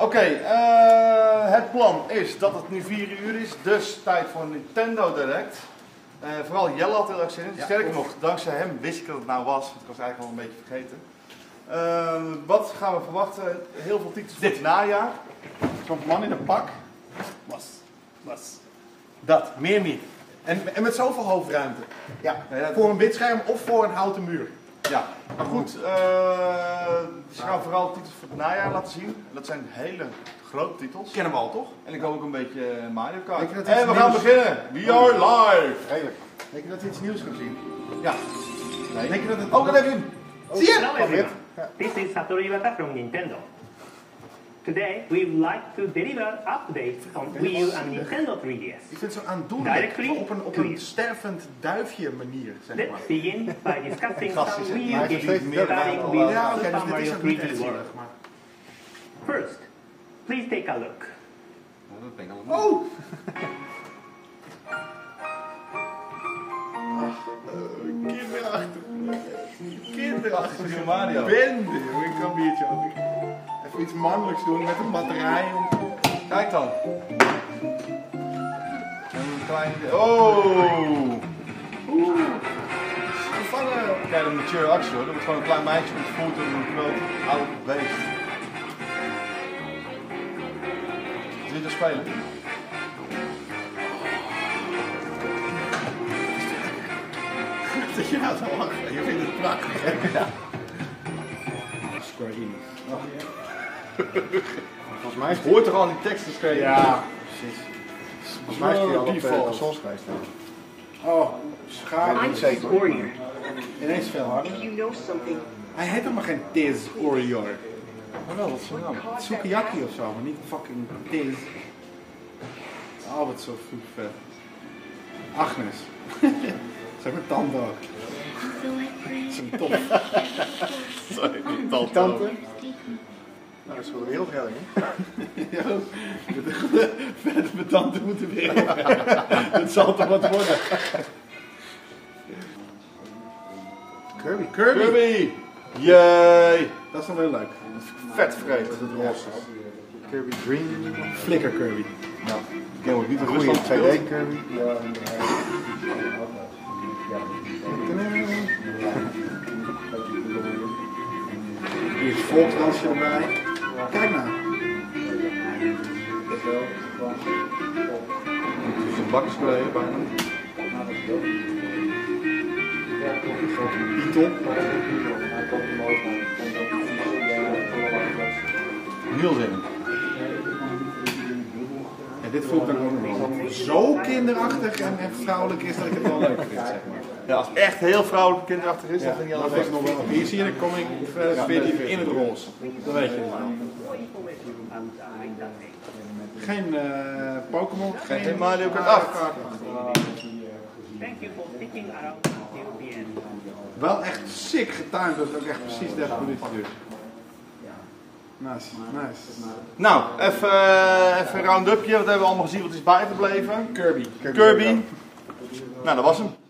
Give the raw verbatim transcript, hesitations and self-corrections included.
okay, uh, het plan is dat het nu vier uur is, dus tijd voor een Nintendo Direct. Uh, vooral Jelle had heel erg zin in. Ja, sterker nog, dankzij hem wist ik dat het nou was, want ik was eigenlijk al een beetje vergeten. Uh, wat gaan we verwachten? Heel veel titels dit najaar. Zo'n man in een pak. Was, was. Dat, meer niet. En, en met zoveel hoofdruimte. Ja, ja, ja, voor een wit scherm of voor een houten muur. Ja, maar goed, uh, ze gaan vooral titels voor het najaar laten zien. Dat zijn hele grote titels. Kennen we al, toch? En ik hoop ook een beetje Mario Kart. En we nieuws... gaan beginnen. We are live. Redelijk. Denk je dat we iets nieuws gaan zien? Ja. Nee. Denk je dat het... Oh, dat heb je hem. Oh, zie je? Hello everyone. This is Satoru Iwata from Nintendo. Today we would like to deliver updates on Wii U and Nintendo three D S. Ik vind het zo aandoenlijk. Op een, op een stervend duifje manier, zeg maar. Let's begin by discussing some Wii U Maar games het is meer starting dan- with Ja, oké, Super dus dit is Mario ook niet three D echt World. zielig, maar... First, please take a look. Oh, dat ben ik allemaal. Oh! Ach, uh, kinderachtig. Kinderachtig. Mario. Bende, joh. Ik kan een biertje ook. Even iets mannelijks doen met een batterij. Om... Kijk dan. Een klein... Oh! Oeh! Gevangen! Kijk, een mature actie hoor. Dat wordt gewoon een klein meisje met voet en een groot oud beest. Zie je dat spelen? Dat je nou zo lacht. Je vindt het prachtig, hè? Ja. Square Enix. Volgens mij hoort toch al die teksten schrijven? Ja, precies. Volgens mij is die al op Default. de consoles geweest. Oh, schaar. I'm Niet zeker. Warrior. Ineens veel harder. If you know something, Hij heet helemaal geen Tiz Warrior. Maar wel, wat is zijn naam? Sukiyaki of zo, maar niet fucking Tiz. Oh, wat zo vet. Agnes. Zeg maar tante ook. Dat is een top. Sorry, die Tante. tante. Nou, dat is wel de wereld redden, hè? Ja, verder met tante moeten weer. Dat zal toch wat worden. Kirby. Kirby. Kirby! Yay! Dat is nog wel leuk. Vet vreed. Dat is het roze. Kirby Dream. Flicker Kirby. Nou, ik ken ook niet een Goeie goede twee D Kirby. Hier is volksdansje erbij. Kijk nou. Het is een bakkerspray bijna. Beetle. Heel zin. En dit voelt dan ook nog wel zo kinderachtig en, en vrouwelijk is dat ik het wel leuk vind, zeg maar. Ja, als het echt heel vrouwelijk kinderachtig is, dan vind je dat alles vind ik nog wel. Hier zie je de comic versie in het roze. Dat weet je wel. Geen uh, Pokémon, geen, Geen Mario Kart acht. Thank you for sticking around until the end. Wel echt sick getimed dat het ook echt precies dertig minuten duurt. Nice, nice. Nou, even, uh, even een round-upje. Wat hebben we allemaal gezien? Wat is bijgebleven? Kirby. Kirby. Nou, dat was hem.